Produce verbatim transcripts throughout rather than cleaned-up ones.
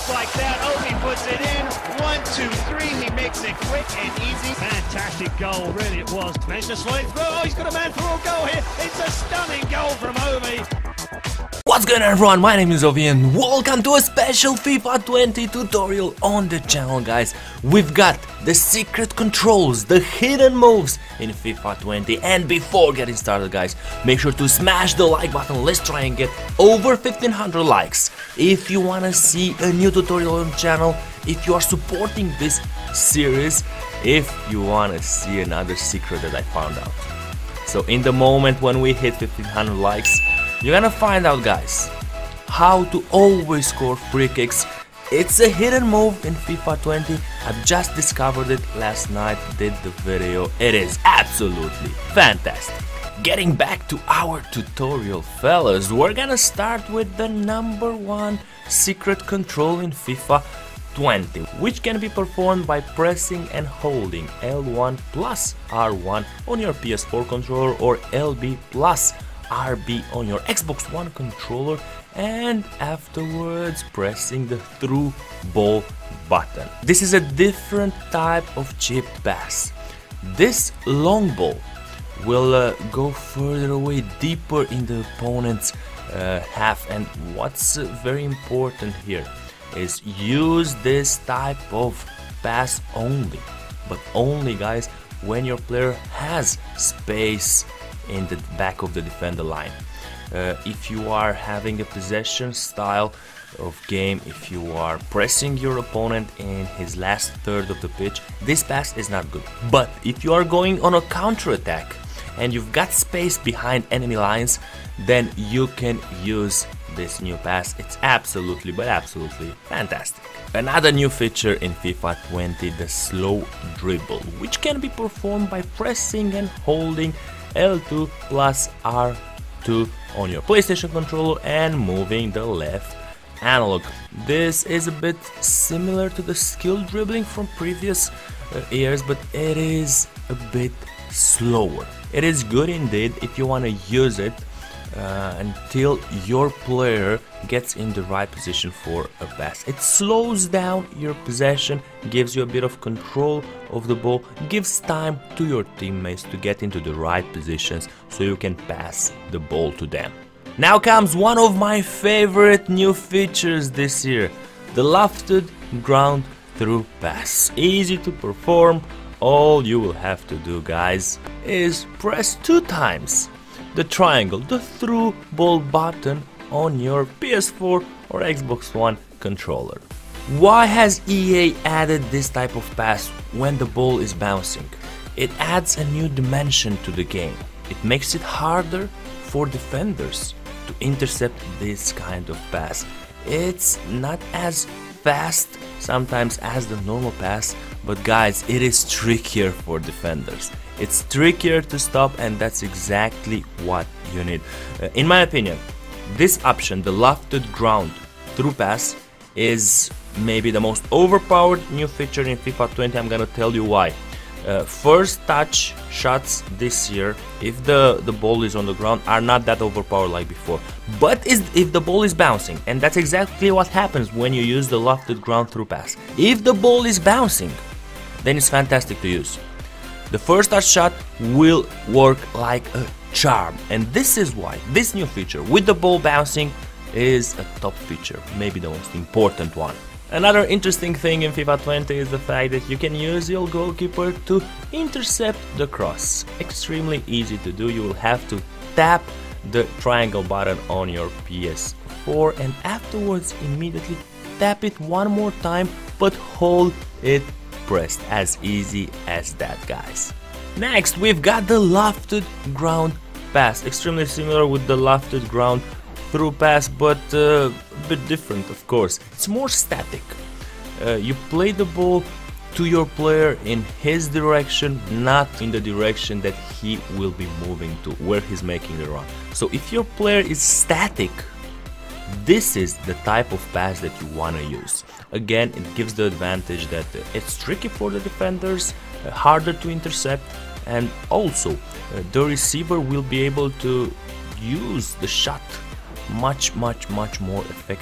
just like that, Obi puts it in. One, two, three. He makes it quick and easy. Fantastic goal, really it was. Managed to slide through. Oh, he's got a man for a goal here. It's a stunning goal from Obi. What's going on, everyone? My name is Ovi and welcome to a special FIFA twenty tutorial on the channel, guys. We've got the secret controls, the hidden moves in FIFA twenty, and before getting started, guys, make sure to smash the like button. Let's try and get over fifteen hundred likes. If you wanna see a new tutorial on the channel, if you are supporting this series, if you wanna see another secret that I found out. So in the moment when we hit fifteen hundred likes, you're gonna find out, guys, how to always score free kicks. It's a hidden move in FIFA twenty. I've just discovered it last night, did the video. It is absolutely fantastic. Getting back to our tutorial, fellas, we're gonna start with the number one secret control in FIFA twenty, which can be performed by pressing and holding L one plus R one on your P S four controller or L B plus R B on your Xbox One controller, and afterwards pressing the through ball button. This is a different type of chip pass. This long ball will uh, go further away, deeper in the opponent's uh, half, and what's uh, very important here is use this type of pass only, but only, guys, when your player has space in the back of the defender line. Uh, if you are having a possession style of game, if you are pressing your opponent in his last third of the pitch, this pass is not good. But if you are going on a counter attack and you've got space behind enemy lines, then you can use this new pass. It's absolutely, but absolutely fantastic. Another new feature in FIFA twenty, the slow dribble, which can be performed by pressing and holding L two plus R two on your PlayStation controller and moving the left analog. This is a bit similar to the skill dribbling from previous uh, years, but it is a bit slower. It is good indeed if you want to use it uh, until your player gets in the right position for a pass. It slows down your possession, gives you a bit of control of the ball, gives time to your teammates to get into the right positions so you can pass the ball to them. Now comes one of my favorite new features this year, the lofted ground through pass. Easy to perform. All you will have to do, guys, is press two times the triangle, the through ball button on your P S four or Xbox One controller. Why has E A added this type of pass when the ball is bouncing? It adds a new dimension to the game. It makes it harder for defenders to intercept this kind of pass. It's not as fast sometimes as the normal pass, but guys, it is trickier for defenders. It's trickier to stop, and that's exactly what you need. Uh, in my opinion, this option, the lofted ground through pass, is maybe the most overpowered new feature in FIFA twenty. I'm gonna tell you why. Uh, first touch shots this year, if the, the ball is on the ground, are not that overpowered like before. But is, if the ball is bouncing, and that's exactly what happens when you use the lofted ground through pass. If the ball is bouncing, then it's fantastic to use. The first touch shot will work like a charm, and this is why this new feature with the ball bouncing is a top feature, maybe the most important one. Another interesting thing in FIFA twenty is the fact that you can use your goalkeeper to intercept the cross. Extremely easy to do. You will have to tap the triangle button on your P S four and afterwards immediately tap it one more time, but hold it pressed. As easy as that, guys. Next, we've got the lofted ground pass. Extremely similar with the lofted ground through pass, but uh, a bit different, of course. It's more static. Uh, you play the ball to your player in his direction, not in the direction that he will be moving to, where he's making the run. So if your player is static, this is the type of pass that you want to use. Again, it gives the advantage that uh, it's tricky for the defenders, uh, harder to intercept, and also uh, the receiver will be able to use the shot much much much more effective.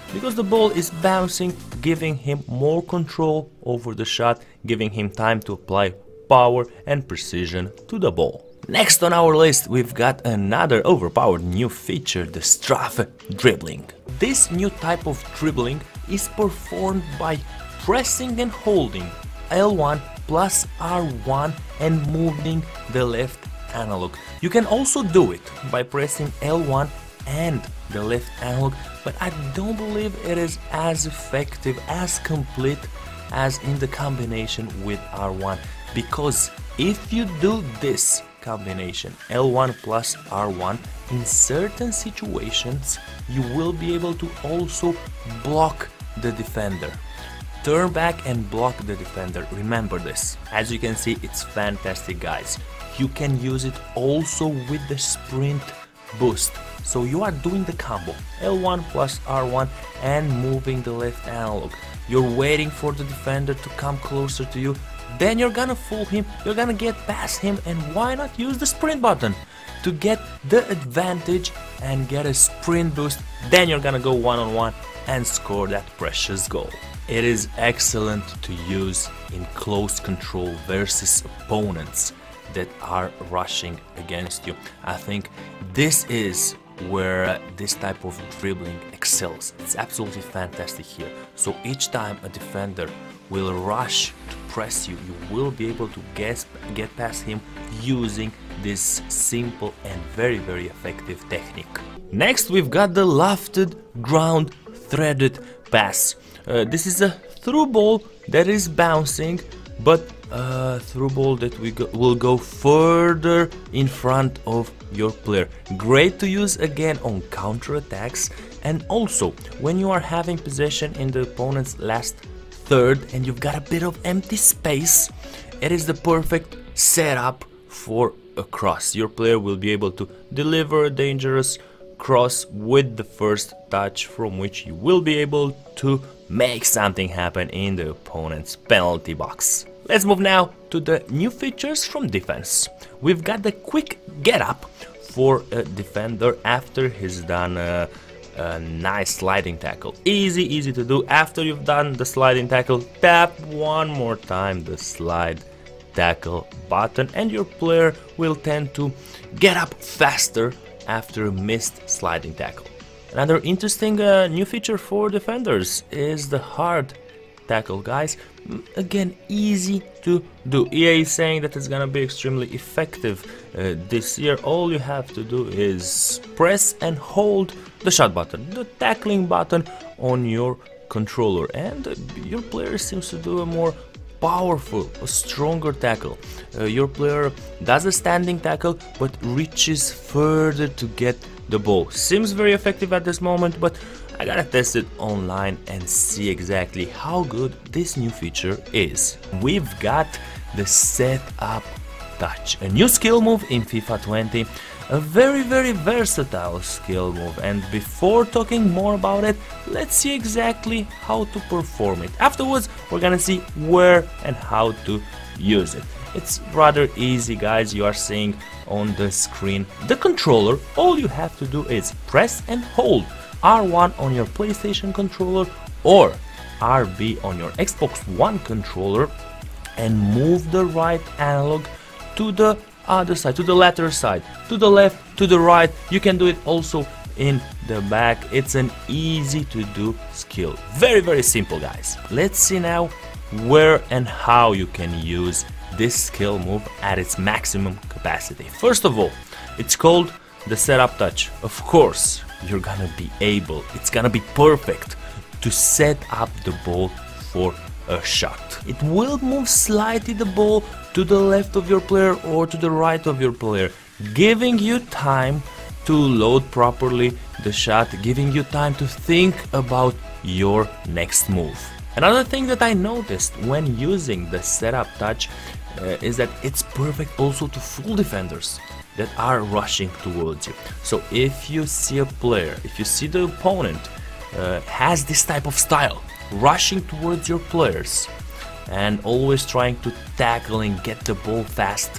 because the ball is bouncing, giving him more control over the shot, giving him time to apply power and precision to the ball. Next on our list, we've got another overpowered new feature, the Strafe dribbling. This new type of dribbling is performed by pressing and holding L one plus R one and moving the left analog. You can also do it by pressing L one and the left analog, but I don't believe it is as effective, as complete as in the combination with R one, because if you do this combination L one plus R one, in certain situations you will be able to also block the defender. Turn back and block the defender, remember this. As you can see, it's fantastic, guys. You can use it also with the sprint boost. So you are doing the combo L one plus R one and moving the left analog. You're waiting for the defender to come closer to you, then you're gonna fool him, you're gonna get past him, and why not use the sprint button to get the advantage and get a sprint boost. Then you're gonna go one-on-one and score that precious goal. It is excellent to use in close control versus opponents that are rushing against you. I think this is where this type of dribbling excels. It's absolutely fantastic here. So each time a defender will rush to press you, you will be able to get, get past him using this simple and very very effective technique. Next, we've got the lofted ground threaded pass. Uh, this is a through ball that is bouncing, but uh, through ball that we go, will go further in front of your player. Great to use again on counter attacks, and also when you are having possession in the opponent's last third and you've got a bit of empty space, it is the perfect setup for a cross. Your player will be able to deliver a dangerous cross with the first touch, from which you will be able to make something happen in the opponent's penalty box. Let's move now to the new features from defense. We've got the quick get up for a defender after he's done a, a nice sliding tackle. Easy, easy to do. After you've done the sliding tackle, tap one more time the slide tackle button and your player will tend to get up faster after a missed sliding tackle. Another interesting uh, new feature for defenders is the hard tackle, guys. Again, easy to do. E A is saying that it's gonna be extremely effective uh, this year. All you have to do is press and hold the shot button, the tackling button on your controller, and uh, your player seems to do a more powerful, a stronger tackle. Uh, your player does a standing tackle but reaches further to get the ball. Seems very effective at this moment, but I gotta test it online and see exactly how good this new feature is. We've got the set up touch, a new skill move in FIFA twenty, a very very versatile skill move, and before talking more about it, let's see exactly how to perform it. Afterwards, we're gonna see where and how to use it. It's rather easy, guys. You are seeing on the screen the controller. All you have to do is press and hold R one on your PlayStation controller or R B on your Xbox One controller and move the right analog to the other side, to the lateral side, to the left, to the right. You can do it also in the back. It's an easy to do skill. Very very simple, guys. Let's see now where and how you can use this skill move at its maximum capacity. First of all, it's called the setup touch. Of course, you're gonna be able, it's gonna be perfect to set up the ball for a shot. It will move slightly the ball to the left of your player or to the right of your player, giving you time to load properly the shot, giving you time to think about your next move. Another thing that I noticed when using the setup touch uh, is that it's perfect also to fool defenders that are rushing towards you. So if you see a player, if you see the opponent uh, has this type of style, rushing towards your players and always trying to tackle and get the ball fast,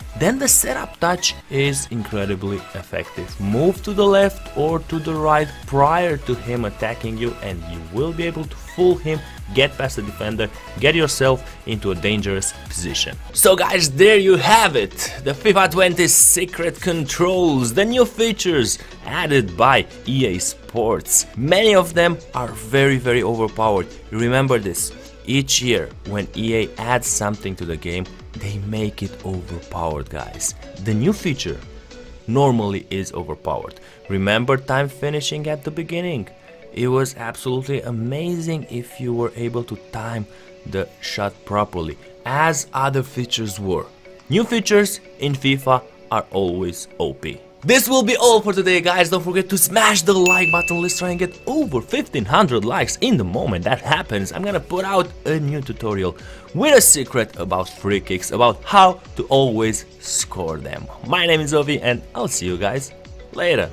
Then the setup touch is incredibly effective. Move to the left or to the right prior to him attacking you and you will be able to fool him, get past the defender, get yourself into a dangerous position. So guys, there you have it, the FIFA twenty secret controls, the new features added by E A Sports. Many of them are very very overpowered. Remember this, each year when E A adds something to the game, they make it overpowered, guys. The new feature normally is overpowered. Remember time finishing at the beginning? It was absolutely amazing if you were able to time the shot properly, as other features were. New features in FIFA are always O P. This will be all for today, guys. Don't forget to smash the like button. Let's try and get over fifteen hundred likes. In the moment that happens, I'm gonna put out a new tutorial with a secret about free kicks, about how to always score them. My name is Ovi and I'll see you guys later.